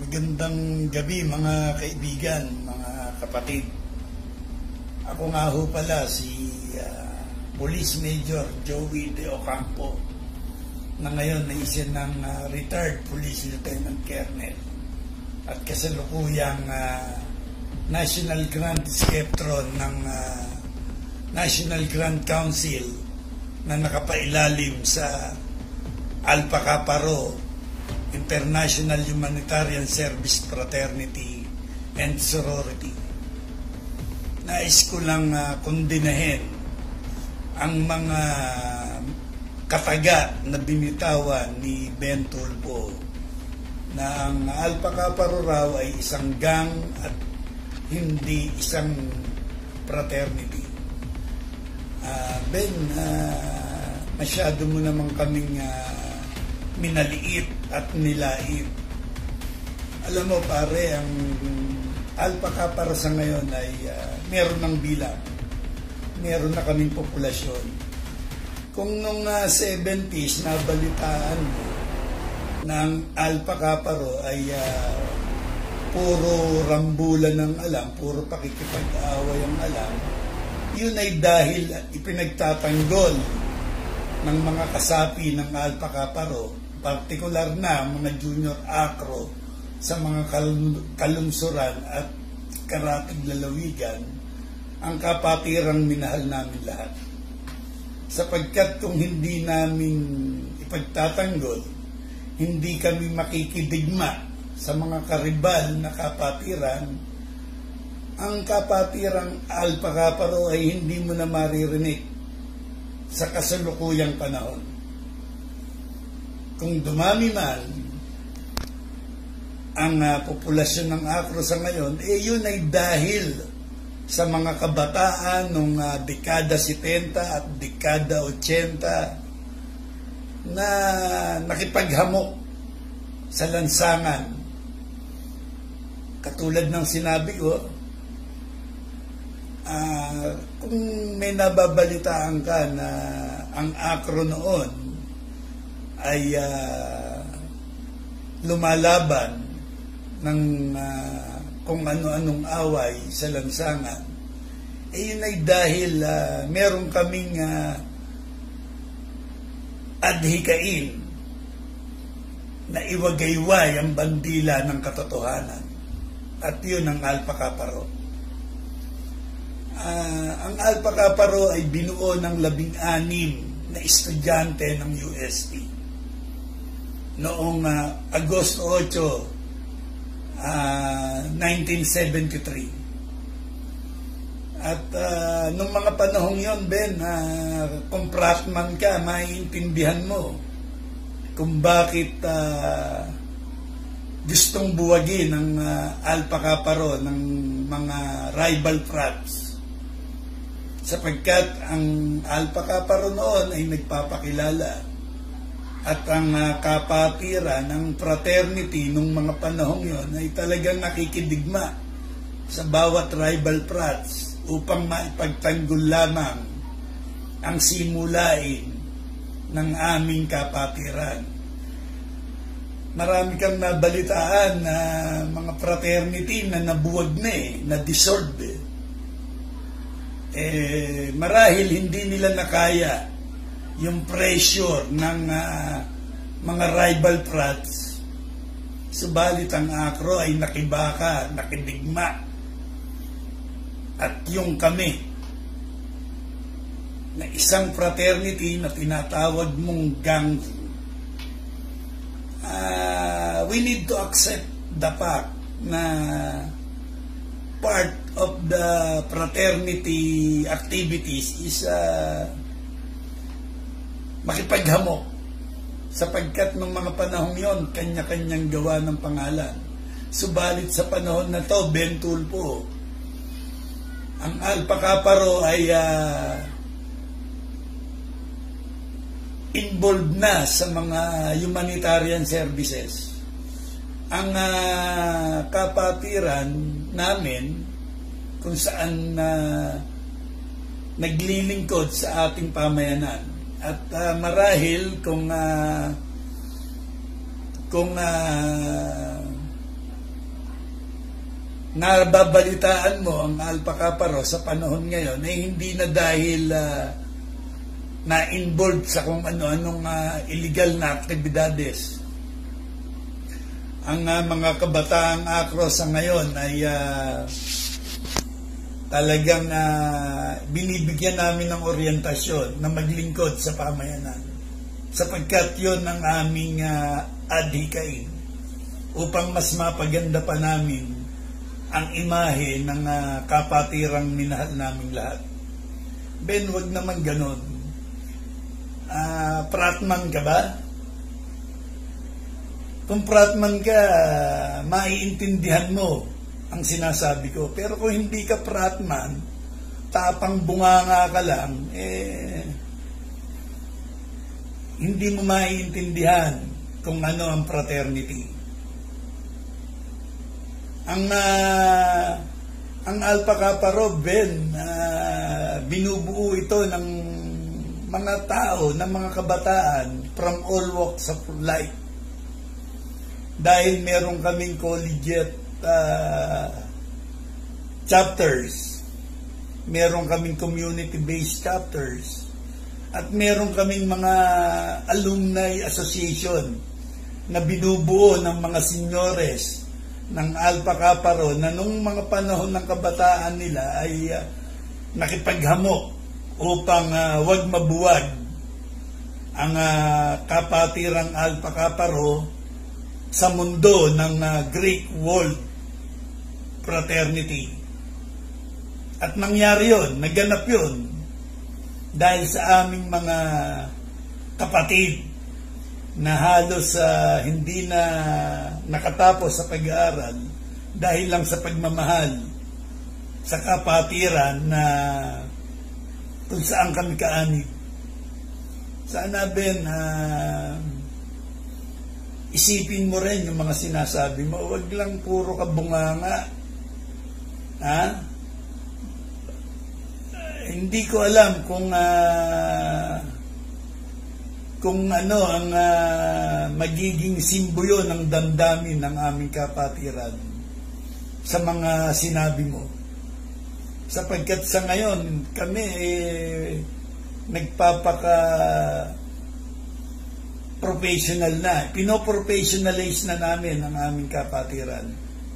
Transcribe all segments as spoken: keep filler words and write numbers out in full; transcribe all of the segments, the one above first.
Magandang gabi mga kaibigan, mga kapatid. Ako nga ho pala si uh, Police Major Joey De Ocampo na ngayon na isa ng uh, retired Police Lieutenant Colonel at kasalukuyang uh, National Grand Sceptron ng uh, National Grand Council na nakapailalim sa Alpha Kappa Rho International Humanitarian Service Fraternity and Sorority. Nais ko lang uh, kondinahin ang mga kataga na binitawan ni Ben Tulfo na ang Alpha Kappa Rho raw ay isang gang at hindi isang fraternity. Uh, Ben, uh, masyado mo naman kaming uh, minaliit at nilait. Alam mo pare, ang Alpha Kappa Rho sa ngayon ay uh, meron ng bilang. Meron na kaming populasyon. Kung nung uh, seventies nabalitaan mo na ang Alpha Kappa Rho ay uh, puro rambulan ng alam, puro pakikipag-away ang alam, yun ay dahil ipinagtatanggol ng mga kasapi ng Alpha Kappa Rho, partikular na mga junior acro sa mga kalunsuran at karatig lalawigan, ang kapatirang minahal namin lahat. Sapagkat kung hindi namin ipagtatanggol, hindi kami makikidigma sa mga karibal na kapatiran, ang kapatirang Alpha Kappa Rho ay hindi mo na maririnig sa kasalukuyang panahon. Kung dumami man ang uh, populasyon ng Acro sa ngayon, eh yun ay dahil sa mga kabataan nung uh, dekada setenta at dekada ochenta na nakipaghamok sa lansangan. Katulad ng sinabi ko, uh, kung may nababalitaan ka na ang Acro noon ay uh, lumalaban ng uh, kung ano-anong away sa lansangan, eh yun ay dahil uh, meron kaming uh, adhikain na iwagayway ang bandila ng katotohanan. At yun ang Alpha Kappa Rho. Uh, ang Alpha Kappa Rho ay binuo ng labing-anim na estudyante ng U S T. Noong uh, Agosto eight, uh, nineteen seventy-three. At uh, nung mga panahong yon, Ben, uh, kung fratman ka, maiintindihan mo kung bakit uh, gustong buwagin ng uh, Alpha Kappa Rho ng mga rival frats. Sapagkat ang Alpha Kappa Rho noon ay nagpapakilala at ang uh, kapatiran ng fraternity nung mga panahong yon ay talagang nakikidigma sa bawat rival frats upang maipagtanggol lamang ang simulain ng aming kapatiran. Marami kang nabalitaan na mga fraternity na nabuwag na eh, na dissolve eh. Eh, marahil hindi nila nakaya yung pressure ng uh, mga rival frats. Subalit ang Acro ay nakibaka, nakidigma. At yung kami, na isang fraternity na tinatawag mong gang, uh, we need to accept the fact na part of the fraternity activities is uh, makipaghamok, sapagkat nung mga panahong yon kanya-kanyang gawa ng pangalan. Subalit sa panahon na to, Ben Tulfo, ang Alpha Kappa Rho ay uh, involved na sa mga humanitarian services. Ang uh, kapatiran namin kung saan uh, naglilingkod sa ating pamayanan. At uh, marahil kung uh, kung uh, nababalitaan mo ang Alpha Kappa Rho sa panahon ngayon ay hindi na dahil uh, na-involved sa kung ano-anong uh, illegal na aktibidades. Ang uh, mga kabataang Akro sa ngayon ay uh, talagang uh, binibigyan namin ng oryentasyon na maglingkod sa pamayanan, sapagkat yun ang aming uh, adhikain upang mas mapaganda pa namin ang imahe ng uh, kapatirang minahal naming lahat. Ben, wag naman ganon. Uh, pratman ka ba? Kung pratman ka, uh, maiintindihan mo ang sinasabi ko. Pero kung hindi ka pratman, tapang bunganga ka lang, eh, hindi mo maiintindihan kung ano ang fraternity. Ang uh, ang Alpha Kappa Rho, Ben, uh, binubuo ito ng mga tao, ng mga kabataan from all walks of life. Dahil meron kaming collegiate uh, chapters, meron kaming community-based chapters, at meron kaming mga alumni association na binubuo ng mga senyores ng Alpha Kappa Rho na nung mga panahon ng kabataan nila ay uh, nakipaghamok upang uh, wag mabuwag ang uh, kapatirang Alpha Kappa Rho sa mundo ng uh, Greek world fraternity. At nangyari yun, naganap yun dahil sa aming mga kapatid na halos uh, hindi na nakatapos sa pag-aaral dahil lang sa pagmamahal sa kapatiran na kung saan kami kaanib. Sana, Ben, uh, isipin mo rin yung mga sinasabi mo. Huwag lang puro kabunganga. Ha? Uh, hindi ko alam kung uh, kung ano ang uh, magiging simbolyo ng damdamin ng aming kapatiran sa mga sinabi mo. Sapagkat sa ngayon, kami eh, nagpapaka professional na. Pinoprofessionalize na namin ang aming kapatiran.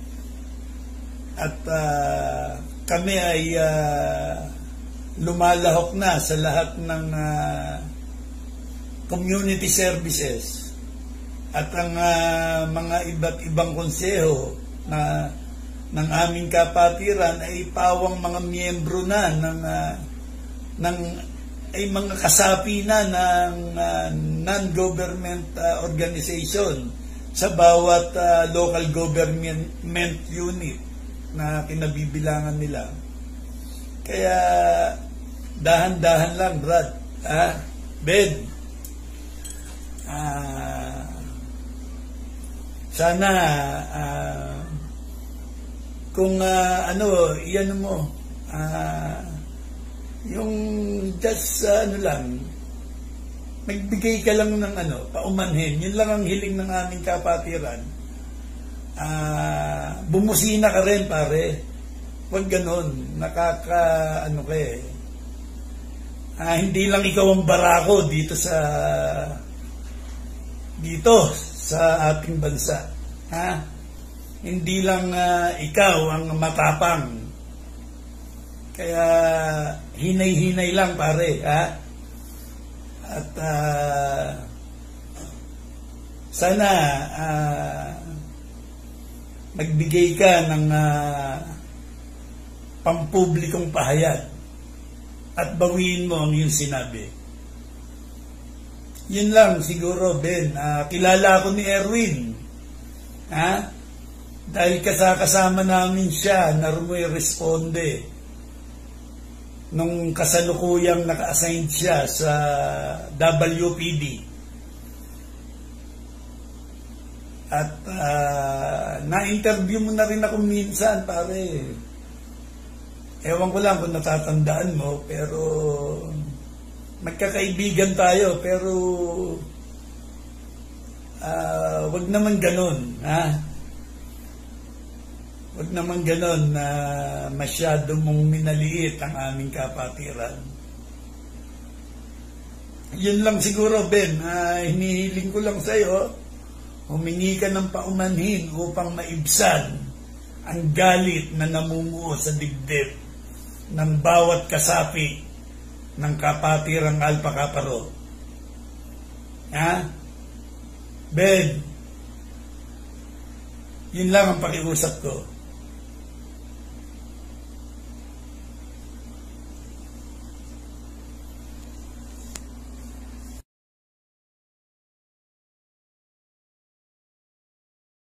At uh, kami ay uh, lumalahok na sa lahat ng uh, community services at ang uh, mga iba't ibang konseho na ng aming kapatiran ay pawang mga miyembro na ng uh, ng ay mga kasapi na ng uh, non-government uh, organization sa bawat uh, local government unit na kinabibilangan nila. Kaya dahan-dahan lang, Brad. Ah, Ben. Uh, sana uh, kung uh, ano iyan mo uh, yung just uh, ano lang magbigay ka lang ng ano paumanhin, yun lang ang hiling ng aming kapatiran. Uh, bumusina ka rin, pare, wag ganon, nakaka ano ka eh uh, hindi lang ikaw ang barako dito sa dito sa ating bansa. Ha? Hindi lang uh, ikaw ang matapang. Kaya hinay-hinay lang, pare. Ha? At uh, sana uh, magbigay ka ng uh, pampublikong pahayag at bawiin mo ang iyong sinabi. Yun lang siguro, Ben. Uh, kilala ako ni Erwin. Ha? Dahil kasama namin siya na Rumoy-Responde nung kasalukuyang naka-assign siya sa W P D. At uh, na-interview mo na rin ako minsan, pare. Ewan ko lang kung natatandaan mo, pero magkakaibigan tayo, pero uh, wag naman ganun, ha? Huwag naman ganon na masyado mong minaliit ang aming kapatiran. Yun lang siguro, Ben, uh, hinihiling ko lang sa'yo, humingi ka ng paumanhin upang maibsan ang galit na namumuo sa dibdib ng bawat kasapi ng kapatirang Alpha Kappa Rho. Ha? Ben, yun lang ang pakiusap ko.